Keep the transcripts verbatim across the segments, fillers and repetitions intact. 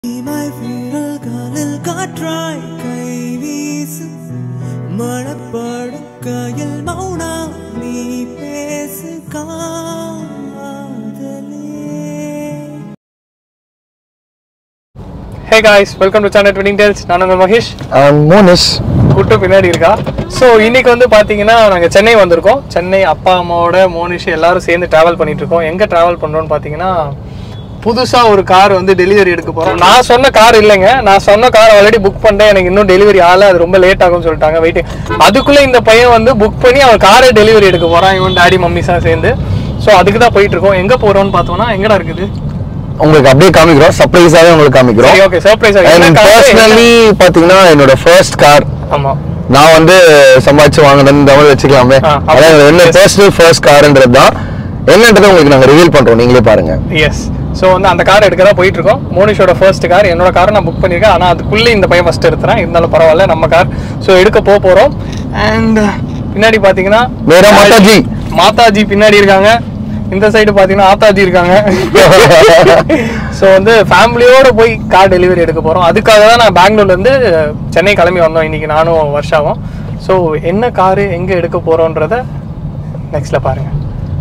My viral galil kaatrai kai veesu manapadukayil mauna nee pesu kaadale. Hey guys, welcome to Chennai Twinning Tales. நான் உங்க Mahesh. I'm Monish. கூட்ட பின்னாடி இருக்கா. So இன்னைக்கு வந்து பார்த்தீங்கன்னா நாங்கள் சென்னை வந்திருக்கோம். சென்னை அப்பா அம்மாவோட மோனிஷ் எல்லாரும் சேர்ந்து ட்ராவல் பண்ணிட்டு இருக்கோம். எங்கே ட்ராவல் பண்ணுறோன்னு பார்த்தீங்கன்னா புதுசாக ஒரு கார் வந்து டெலிவரி எடுக்க போகிறோம். நான் சொன்ன கார் இல்லைங்க, நான் சொன்ன கார் ஆல்ரெடி புக் பண்ணிட்டேன். எனக்கு இன்னும் டெலிவரி ஆகலை, அது ரொம்ப லேட் ஆகும்னு சொல்லிட்டாங்க. வெயிட்டிங். அதுக்குள்ளே இந்த பையன் வந்து புக் பண்ணி அவன் காரை டெலிவரி எடுக்க போகிறான், இவன் டாடி மம்மிஸாக சேர்ந்து. ஸோ அதுக்கு தான் போயிட்டு இருக்கோம். எங்கே போகிறோம்னு பார்த்தோம்னா எங்கடா இருக்குது உங்களுக்கு அப்படியே காமிக்கிறோம், சர்ப்ரைஸாவே உங்களுக்கு காமிக்கிறோம். Okay, surprise. பர்சனலி பாத்தீங்கன்னா என்னோட ஃபர்ஸ்ட் கார். ஆமா, நான் வந்து சம்பாதிச்சு வாங்கினது தமிழ் வச்சுக்கலாமே. அதாவது என்ன பர்சனல் ஃபர்ஸ்ட் கார்ன்றது தான் என்னன்றதை உங்களுக்கு நாங்க ரிவீல் பண்றோம், நீங்களே பாருங்க. எஸ். ஸோ வந்து அந்த கார் எடுக்க தான் போயிட்டு இருக்கோம். மோனிஷோட ஃபர்ஸ்ட் கார். என்னோட காரை நான் புக் பண்ணியிருக்கேன், ஆனால் அதுக்குள்ளே இந்த பையன் ஃபர்ஸ்ட் எடுத்துறேன். இருந்தாலும் பரவாயில்ல, நம்ம கார். ஸோ எடுக்க போக போகிறோம். அண்ட் பின்னாடி பார்த்தீங்கன்னா மாதாஜி மாதாஜி பின்னாடி இருக்காங்க. இந்த சைடு பார்த்தீங்கன்னா ஆத்தாஜி இருக்காங்க. ஸோ வந்து ஃபேமிலியோட போய் கார் டெலிவரி எடுக்க போகிறோம். அதுக்காக தான் நான் பெங்களூர்லேருந்து சென்னை கிளம்பி வந்தோம் இன்னைக்கு, நானும் வருஷாவும். ஸோ என்ன காரு எங்கே எடுக்க போகிறோன்றத நெக்ஸ்ட்டில் பாருங்கள்.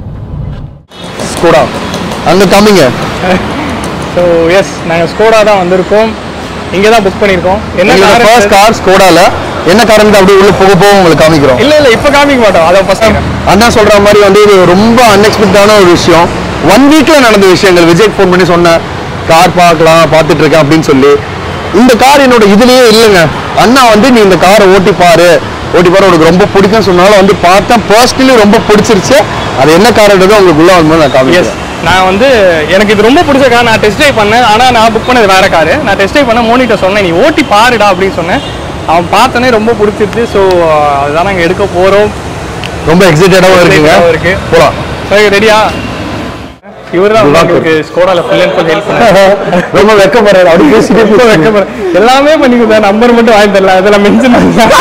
ஸ்கோடா அங்கே காமிங்க. ஸோ எஸ், நாங்கள் ஸ்கோடா தான் வந்திருக்கோம். இங்கே தான் புக் பண்ணியிருக்கோம். என்ன கார்? First car ஸ்கோடால. என்ன காரணம் அப்படியே உள்ள போக போக உங்களுக்கு காமிக்கிறோம். இல்லை இல்லை இப்போ காமிக்க மாட்டோம், அதை ஃபர்ஸ்ட் அண்ணா சொல்ற மாதிரி வந்து இது ரொம்ப அன்எக்ஸ்பெக்டான ஒரு விஷயம். ஒன் வீக்ல நடந்த விஷயங்கள். விஜய் ஃபோன் பண்ணி சொன்ன கார் பார்க்கலாம், பார்த்துட்டு இருக்கேன் அப்படின்னு சொல்லி. இந்த கார் என்னோட இதுலயே இல்லைங்க. அண்ணா வந்து நீ இந்த காரை ஓட்டி பாரு, ஓட்டி பாரு, உனக்கு ரொம்ப பிடிக்கும் சொன்னாலும் வந்து பார்த்தேன். பர்சனலி ரொம்ப பிடிச்சிருச்சு. அது என்ன கார்ன்றது உங்களுக்கு உள்ள வந்து நான் காமிக்கிறேன். நான் வந்து எனக்கு இது ரொம்ப பிடிச்ச கார். நான் டெஸ்ட் ட்ரைவ் பண்ணேன், ஆனால் நான் புக் பண்ணது வேற காரு. நான் டெஸ்ட் ட்ரைவ் பண்ண மோனிட்ட சொன்னேன், நீ ஓட்டி பாருடா அப்படின்னு சொன்னேன். அவன் பார்த்தோன்னே ரொம்ப பிடிச்சிருச்சு. ஸோ அதுதான் நாங்கள் எடுக்க போகிறோம். ரொம்ப எக்ஸைட்டடாகவும் இருக்குங்க. இருக்கு போகலாம். சரி, ரெடியா? இவர் தான் உங்களுக்கு ஸ்கோடாவில் ஃபுல் அண்ட் ஃபுல் ஹெல்ப் பண்ணாரு. ரொம்ப வெக்கப்படுறாரு, அப்படி பேசிட்டு வெக்கப்படுறேன். எல்லாமே பண்ணிக்கிறேன், நம்பர் மட்டும் வாங்கி தரல, அதெல்லாம் மென்ஷன் பண்ணலாம்.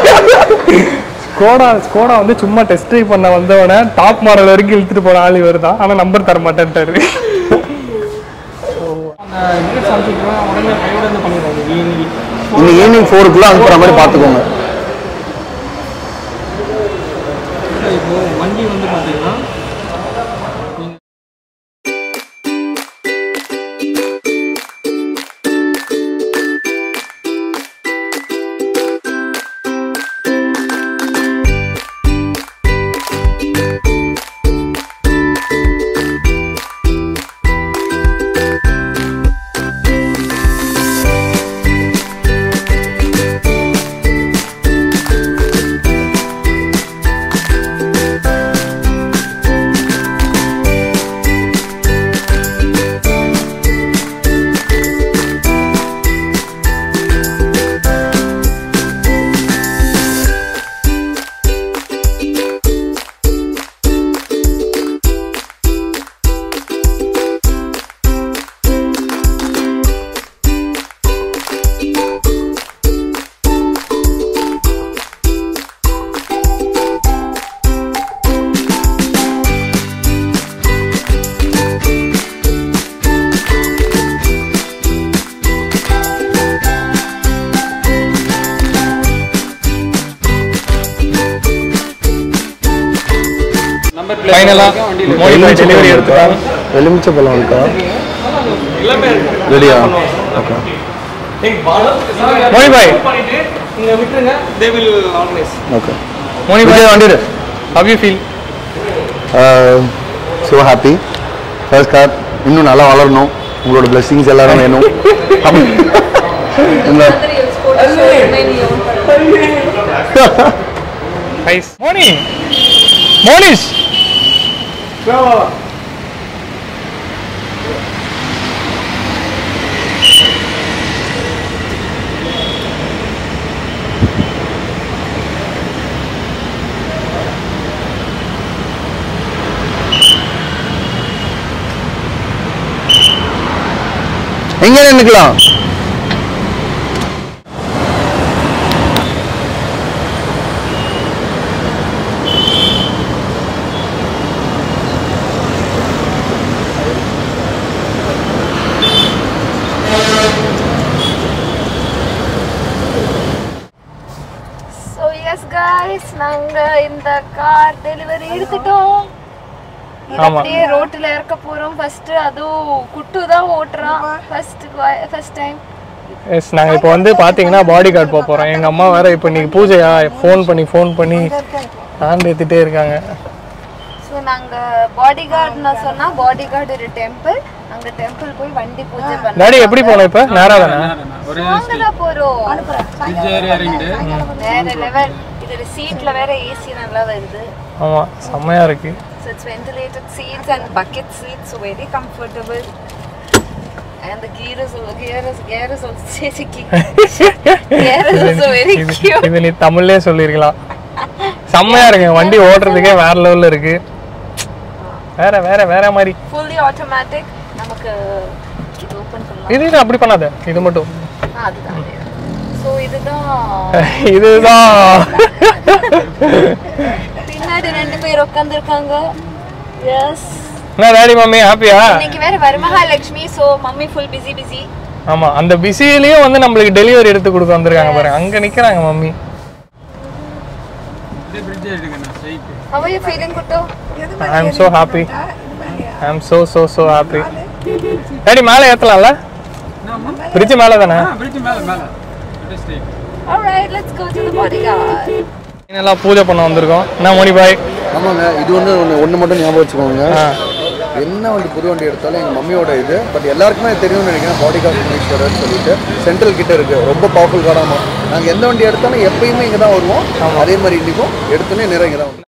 ஸ்கோடா ஸ்கோடா வந்து சும்மா டெஸ்ட் ட்ரைவ் பண்ண வந்தவன டாப் மாடல் வரைக்கும் இழுத்துட்டு போன ஆள் இவர் தான். ஆனால் நம்பர் தர மாட்டேன்ட்டாரு. இன்னைக்கு ஈவினிங் ஃபோருக்குள்ள அனுப்புற மாதிரி பார்த்துக்கோங்க. இப்போ வண்டி வந்து பார்த்தீங்கன்னா ஃபைனலா மோனி டெலிவரி எடுத்துட்டாங்க. எலுமிச்சை பழம் இருக்கா? எல்லாமே ரெடியா? ஓகே. மோனி பாய் நீங்க விட்டுருங்க, they will organize. Okay. Moni பாய் வண்டிடு. how you feel? uh so happy. First car இன்னும் நல்லா வளரணும், உங்களோட blessings எல்லாரும் வேணும். இந்த நைஸ். மோனி மோனிஷ் எங்க நின்னுக்கலாம்? guys, நாங்க இந்த கார் டெலிவரி எடுத்துட்டோம். அப்படியே ரோட்ல இறக்க போறோம். ஃபர்ஸ்ட் அதுவும் குட்டு தான் ஓட்டுறான். First first time. எஸ் நாங்கள் இப்போ வந்து பார்த்தீங்கன்னா பாடி கார்டு போக போகிறோம். எங்கள் அம்மா வேற இப்போ இன்னைக்கு பூஜையா ஃபோன் பண்ணி ஃபோன் பண்ணி ஆண்டு ஏற்றிட்டே இருக்காங்க. ஸோ நாங்கள் பாடி கார்டுன்னு சொன்னால் பாடி கார்டு ஒரு டெம்பிள். அங்கே டெம்பிள் போய் வண்டி பூஜை பண்ணோம். டாடி எப்படி போனோம் இப்போ? நேராக தானே அங்கே தான் போகிறோம். வேற லெவல். இதோட சீட்ல வேற ஏசி நல்லா வருது. ஆமாம் செம்மையாக இருக்கு. So it's ventilated seats and bucket seats, so very comfortable. And the gear is gear is gear is also chasing. Gear is also very cute. இது நீ தமிழ்லயே சொல்லிருக்கலாம். செம்மையா இருக்கு வண்டி ஓட்டுறதுக்கே வேற லெவல்ல இருக்கு. வேற வேற வேற மாதிரி. Fully automatic. நமக்கு இது ஓபன் பண்ணலாம். இது அப்படி பண்ணாத. இது மட்டும். ஆ அதுதான். சோ இதுதான் இதுதான். பின்னாடி ரெண்டு பேர் உட்கார்ந்திருக்காங்க. எஸ். நான் டாடி மம்மி ஹாப்பியா? இன்னைக்கு வேற Varamahalakshmi, so mummy full busy busy. ஆமா அந்த பிஸிலயே வந்து நமக்கு டெலிவரி எடுத்து கொடுக்க வந்திருக்காங்க பாருங்க. அங்க நிக்கறாங்க mummy. How are you feeling, Kuttu? I am so happy. I am so so so happy. Daddy மேலே ஏத்தலாம்ல? பிரிட்ஜ் மேலே தானே? பிரிட்ஜ் மேலே மேலே. All right, let's go to the bodyguard. இன்னெல்லாம் பூஜை பண்ண வந்திருக்கோம். நான் மோனி பாய். ஆமாங்க, இது வந்து ஒன்று ஒன்று மட்டும் ஞாபகம் வச்சுக்கோங்க. என்ன வண்டி புது வண்டி எடுத்தாலும் எங்கள் மம்மியோட இது பட் எல்லாருக்குமே தெரியும்னு நினைக்கிறேன். பாடி கார்டு மினிஸ்டர்னு சொல்லிட்டு சென்ட்ரல் கிட்ட இருக்கு. ரொம்ப பவர்ஃபுல் காராமா. நாங்கள் எந்த வண்டி எடுத்தாலும் எப்பயுமே இங்கே தான் வருவோம். அதே மாதிரி இன்றைக்கும் எடுத்தோன்னே நிறைய இங்கே தான் வரும்.